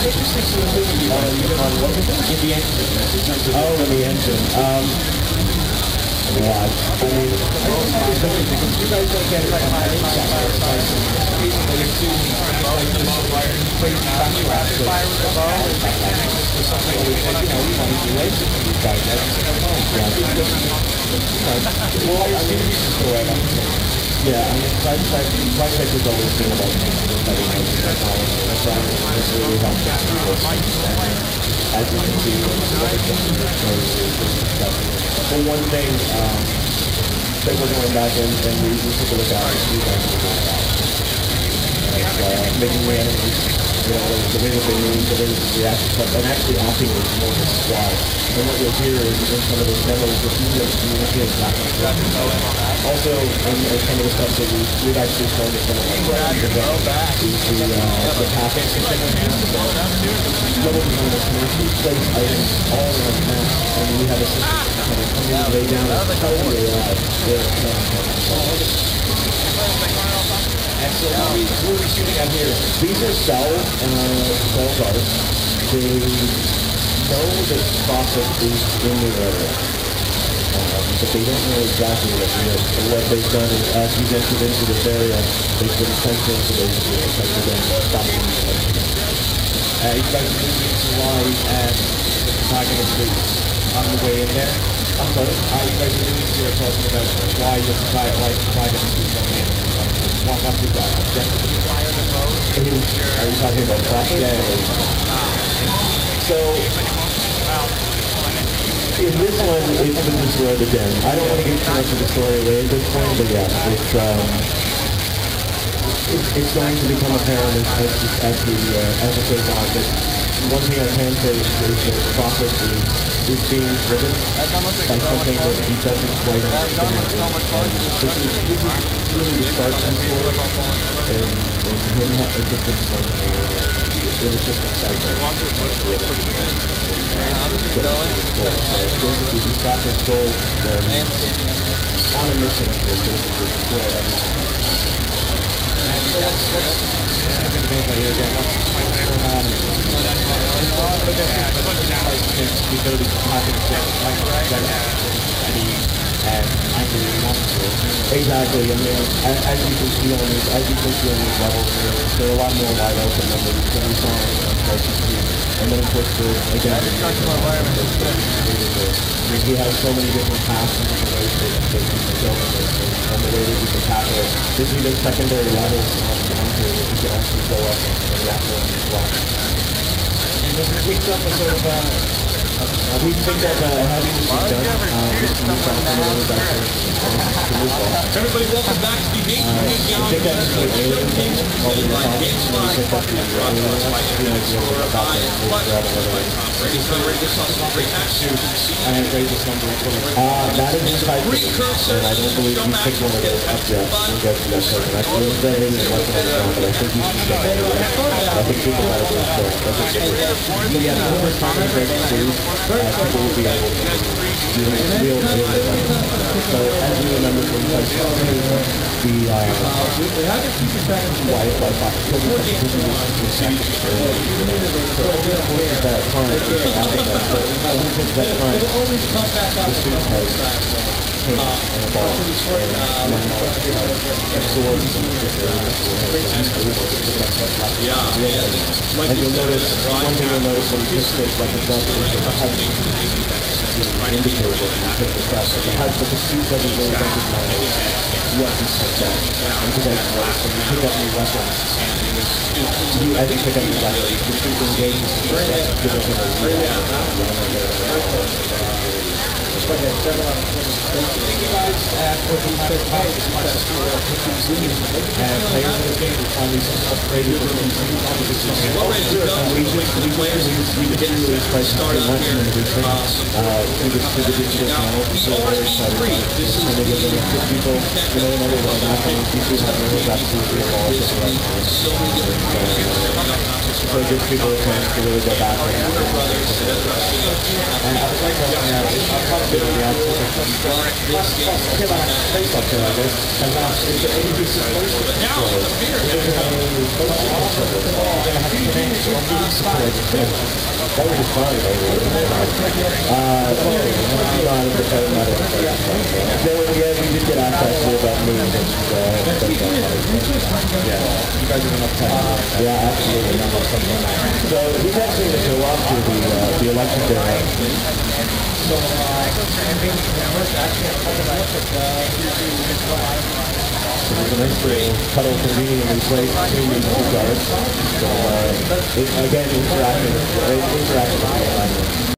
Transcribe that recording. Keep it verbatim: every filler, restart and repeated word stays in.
on what was it? In the engine. Oh, in the engine. Um, what? I mean, you guys don't get it like my yeah, I mean, Flight Check, Flight Check is always been about studying technology. That's why it's really helpful. As you can see, but one thing um, that we're going back and, and we, we took a look at is we guys are doing that. It's uh, making the enemies, you know, the way that they move, the way that they react to stuff, and actually acting as more of a squad. And what you'll hear is in some of those demos that you guys communicate back and forth. Also, in, in some of the stuff that we, we've actually shown to some of the the, the, uh, the packets and things like that. Level design is when we place items all around the map, and we have a system that kind of come in, lay down, and tell you where they're at. And so what we, what we're shooting at here, these are cell, uh, cell guards. They know that Prophet is in the area. Um, but they don't know exactly what it is. So what they've done is, as you've entered into this area, they've been sensing to basically protect them, stop them. Uh, you guys are moving into line and talking about on the way in there. I'm sorry. Uh, you guys are moving here talking about why you're trying, like, trying to do something in. Walk up to that. Are you talking about Prophet? Yeah. So, in this one, it's been destroyed again. I don't want to get too much of the story away at this point, but yeah, it's um, it's, it's going to become apparent as as, as the uh, as it goes on. But one thing I can say is, is that the Prophet is, is being driven by something that he doesn't quite understand. And this is, this is really the start of the story, and, and him not interested in it was just exciting. So basically, he's got this goal that he's on a mission to basically destroy everything. And that's what's happening here again. The ability to happen and I really want to. Exactly, I mean, as, as you can see on these, as you can see on these levels, there, there are a lot more wide open than we, than we saw on Station two. And then of course, the, again, the I mean, he has so many different paths and different ways that, that he can go and, and the way that you can tackle it. There's even secondary levels on, on here that you can actually go up and react to as well. And this is week's episode of uh, Uh, we think that uh, having this done, uh, this is something that was actually everybody, welcome back to the Nation uh, I think that's the alien thing, while we were talking, when we picked up the alien, you know, you know, about the full travel of it. And I raised this number in twenty. Uh, that is inside the and I don't believe you picked one of those up yet. We'll get to that second. I believe that it is less than one, but I think you should get that right. I think people might have been sure. That's a good one. But yeah, the first time I break through, Uh, people will be able to do real real So as you remember from the the uh, why why that time that time the suit has and a ball and absorbs and you'll notice, one thing you'll notice when you just take like a jump is that the H U D indicator that you take the stuff, but the H U D, but the suit doesn't really recognize what you picked up. And you guys notice when you pick up new weapons, you, as you pick up new weapons, the suit engages the stuff, giving them a real Thank you guys for the players in the game who finally upgraded the game. We just we we didn't really start launching everything through the through the digital channel. So we're excited. This is going to give them people, you know, another one. Not only people have their absolutely all the right. so it gives people a chance to really go back and after. And I was like, well, yeah, I'm probably going to be on to okay, like, Facebook to this, and now it's the A B C Facebook. Now, the beer. We're going to have a Facebook service. We're going to have to connect to our support. That would be fun, maybe. Uh, so, you know, I'm just talking about it. Then, yeah, we did get asked actually about me and things. Uh, yeah. You guys are enough time. Yeah, absolutely. So he's actually going to show off to the, uh, the election day. So, there's a nice little cuddle conveniently placed between these two guards. So, uh, it, again, interacting, interacting with the environment.